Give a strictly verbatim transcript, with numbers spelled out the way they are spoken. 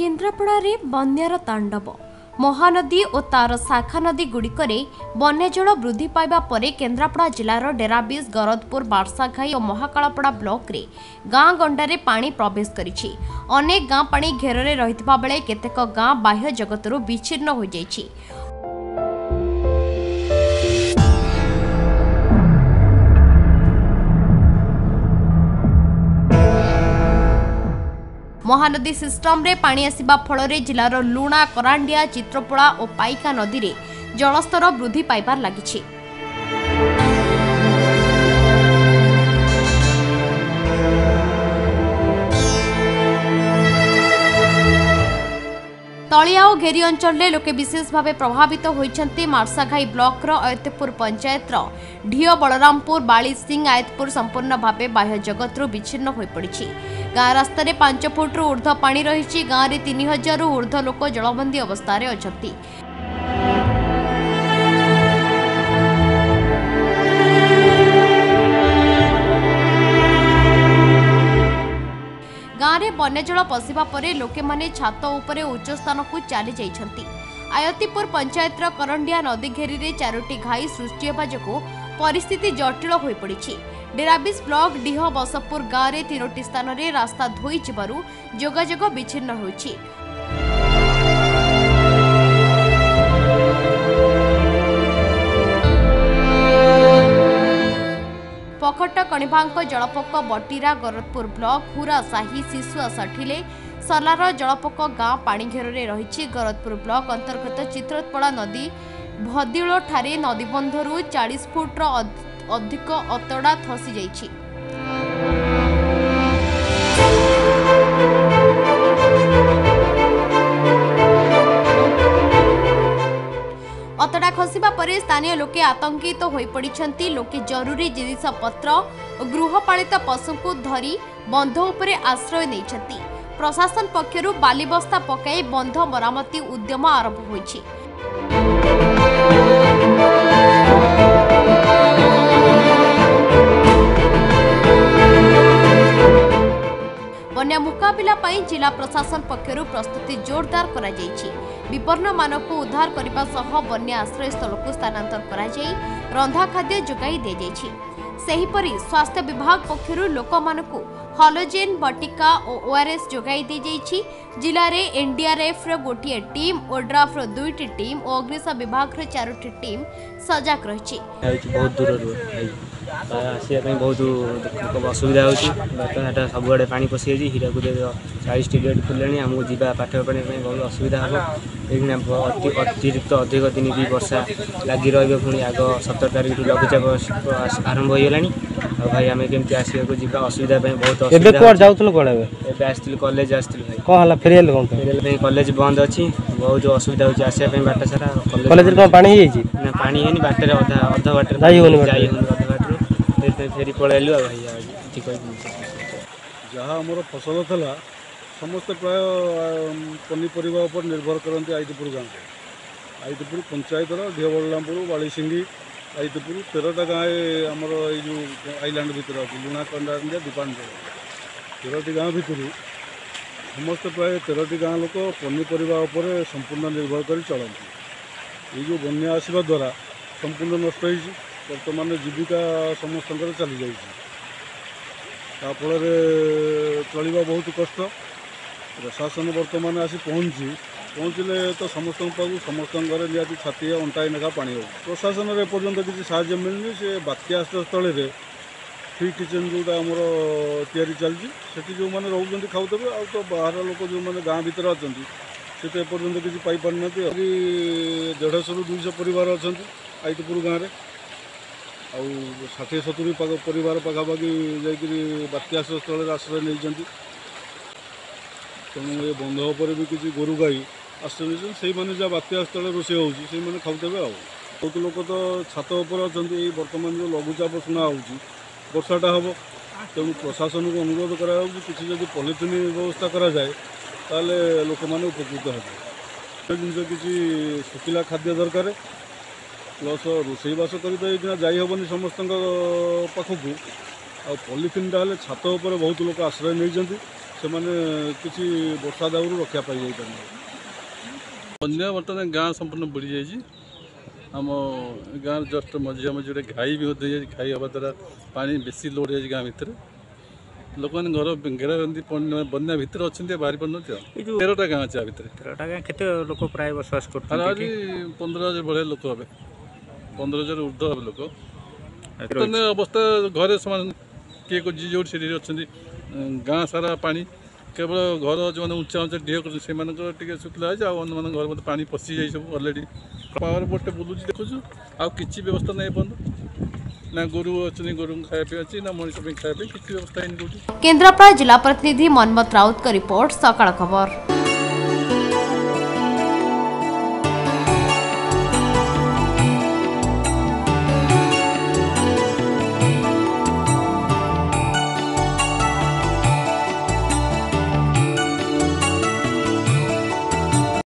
केन्द्रापड़ा बन्यार तांडव महानदी और तार शाखा नदी गुड़िकरे बन्यजल वृद्धि पाइबा परे केन्द्रापड़ा जिलार डेराबिस गरदपुर बारसाघाई और महाकालपड़ा ब्लॉक रे गाँ गंडारे पानी प्रवेश करिछि। अनेक गाँ पानी घेରରେ रहितबा बेले केतेक गाँ बाह्य जगतरू विच्छिन्न हो जाइछि। महानदी सिस्टम रे पानी आसिबा फଳରେ जिलार लुणा करांडिया चित्रपड़ा और पाइका नदी रे जलस्तर वृद्धि पाइबार लागिछि। तलिया और घेरी अंचल में लोके विशेष भाव प्रभावित होइछन्ति। मार्साघाई ब्लॉक रो आयतपुर पंचायत रो ढियो बलरामपुर बाली सिंह आयतपुर संपूर्ण भाव बाह्य जगतरू विच्छिन्न हो पड़ी। गाँ रास्ता रे पांच फुट रु ऊर्ध्व पानी रही। गाँव में तीन हजार रु ऊर्ध्व लोक जलबंदी अवस्था अछंती। गाँव में बन्यजल पशिबा परे लोके माने छात उपरे उच्च स्थान को चली जाइछन्ति। आयतीपुर पंचायत करंडिया नदी घेरी रे चारोटी घाई सृष्टि होबा जोगु परिस्थिति जटिल होई पड़िछि। डेराबिस ब्लॉक डीह बसपुर गाँव में तीनोटी स्थान में रास्ता धोई जिबारु जोगाजोग विच्छिन्न होइछि। पखट कणिभांक जलपक बटीरा गरदपुर ब्लॉक हुरा साही शिशुआ सठिले सलार जलपक गाँ पानी घेରରେ रही। गरदपुर ब्लॉक अंतर्गत चित्रपड़ा नदी भदिलो ठारे नदीबंधरू चालीस फुट्र अधिक अतड़ा धसी जाइछि। अतड़ा खसिबा परे स्थानीय लोके आतंकित होई पड़िछन्ति। लोके जरूरी जिनिस पत्र और गृहपालित पशु को धरी बंध उपरे आश्रय नैछन्ति। प्रशासन पक्षरु बाली बस्ता पकाई बंध मरामती उद्यम आरंभ होइछि। बन्या मुकाबिला पाई जिला प्रशासन पक्षरु प्रस्तुति जोरदार करा जाइछि। विपन्न मानक उद्धार करने सह बन्या आश्रय स्थल को स्थानांतर करा जाई रंधा खाद्य जोगाई दे जाइछि। सेहिपरि स्वास्थ्य विभाग पक्षरु लोक मानकु हलोजेन बटिका और ओआरएस जोगाई दे जाइछि। जिले में एनडीआरएफ रो गोटिए टीम ओड्राफ रो दुईटी टीम और अग्निशम विभाग रो चारोटी टीम सजग रहिछि। बहुत दूर आसपा बहुत असुविधा होती बर्तमान सबुआड़े पानी पशि हीराकुद चालीस गेट खुले आमको जावा पाठ पढ़ाई बहुत असुविधा हम अतिरिक्त अधिक दिन भी वर्षा लगी रुणी आग सतर तारीख लघुचाप आरंभ हो गला भाई आम केमती आसवाक जी असुविधा बहुत असुविधा कॉलेज आसती फेर कॉलेज बंद अच्छी बहुत असुविधा होती आसवाई बाट सारा कॉलेज पानी ना पानी है बाटर अधा अध बाट जाई अध बाट फेरी पलैलु भाई जहाँ आमर फसल था समस्ते प्राय पनीपरिया उपर निर्भर करते आईतीपुर गाँव आईतीपुर पंचायतर ढियो बलरामपुर बालीसिंगी आईतीपुर तेरटा गाँव आमर यो आईलैंड भितर अच्छी लुणा कंडारिया दीपांचल तेरटी गाँव भितर समस्ते प्राय तेरटी गाँव लोक पनीपरिया उपर संपूर्ण निर्भर कर चलती। ये जो बन्या आसवा द्वारा संपूर्ण नष्ट हो बर्तमान जीविका समस्त चली जाफल चलवा बहुत कष्ट। प्रशासन बर्तमान आसी पहुँची पहुँचले तो समस्त पाक समस्त निहती छाती अंटाई नेखा पानी हो प्रशासन एपर्तंत किसी साहाय्य मिलनी से बात्या आश्रय स्थल फ्री किचेन जोटा आमर तैयारी चलती से जो मैंने रोच खाऊे आ तो बाहर लोक जो मैंने गाँ भर अच्छा से तो एपर्तंत किसी पाई ना देढ़श रु दुईश परिवार अच्छा आईतीपुर गाँव में आउ षाठी सतुरी परिवार पखापाखि जाकि बात्या आश्रय स्थल आश्रय नहीं तेणु ये बंध पर भी किसी गोरु गाई आश्रय नहीं से मैंने जहाँ बात्या स्थल रोषे हो खाऊे आ बहुत लोक तो छात उपर अच्छा बर्तमान जो लघुचाप शुणा वर्षाटा हम तेणु प्रशासन को अनुरोध करा किसी जब पॉलिथिन व्यवस्था करा जाए ताले लोक मैंने उपकृत हे जिन किसी सुखिला खाद्य दरकार प्लस रोषेईवास कर जाहबनी समस्त पाखक आ पॉलिथिन छात उपर बहुत लोक आश्रय नहीं ସେମାନେ କିଛି ବର୍ଷା ଦାଉରୁ ରକ୍ଷା ପାଇଯାଇପାରିବେ। ବନ୍ୟା ବର୍ତ୍ତମାନ ଗାଁ ସମ୍ପୂର୍ଣ୍ଣ ବୁଡ଼ି ଯାଇଛି। ଆମ ଗାଁ ଜଷ୍ଟ ମଝିଆ ମଝି ଗୋଟେ ଘାଇ ବି ମଧ୍ୟ ହେଇଯାଇଛି। ଘାଇ ହେବା ଦ୍ୱାରା ପାଣି ବେଶୀ ଲୋଡ଼ ହେଇଯାଇଛି ଗାଁ ଭିତରେ। ଲୋକମାନେ ଘର ଘେରା ଏମିତି ବନ୍ୟା ଭିତରେ ଅଛନ୍ତି, ବାହାରି ପାରୁନାହାନ୍ତି। ଆଉ ଏଇ ଯେଉଁ ତେରଟା ଗାଁ ଅଛି ଆ ଭିତରେ ତେରଟା ଗାଁ କେତେ ଲୋକ ପ୍ରାୟ ବସବାସ କରୁଛନ୍ତି? ଆହୁରି ପନ୍ଦର ହଜାର ଭଳିଆ ଲୋକ ହେବେ, ପନ୍ଦର ହଜାର ଉର୍ଦ୍ଧ୍ୱ ହେବେ ଲୋକ। ବର୍ତ୍ତମାନ ଅବସ୍ଥା ଘରେ ସେମାନେ କିଏ ଯିଏ ଯେଉଁଠି ସେଠି ଅଛନ୍ତି। ଗାଁ ସାରା ପାଣି, କେବଳ ଘର ଯେଉଁମାନେ ଉଞ୍ଚା ଉଞ୍ଚା ଢିଅ କରୁଛନ୍ତି ସେମାନଙ୍କର ଟିକେ ଶୁଖିଲା ହେଇଛି, ଆଉ ଅନ୍ୟମାନଙ୍କ ଘର ମଧ୍ୟ ପାଣି ପଶିଯାଇ ସବୁ ଅଲରେଡ଼ି। ପାୱାର ବୋଟ୍ଟେ ବୁଲୁଛି ଦେଖୁଛୁ, ଆଉ କିଛି ବ୍ୟବସ୍ଥା ନାହିଁ ଏପର୍ଯ୍ୟନ୍ତ। ନା ଗୋରୁ ଅଛନ୍ତି, ଗୋରୁଙ୍କୁ ଖାଇବା ପାଇଁ ଅଛି, ନା ମଣିଷ ପାଇଁ ଖାଇବା ପାଇଁ କିଛି ବ୍ୟବସ୍ଥା ହେଇନି। କେନ୍ଦ୍ରାପଡ଼ା ଜିଲ୍ଲା ପ୍ରତିନିଧି ମନ୍ମଥ ରାଉତଙ୍କ ରିପୋର୍ଟ, ସକାଳ ଖବର।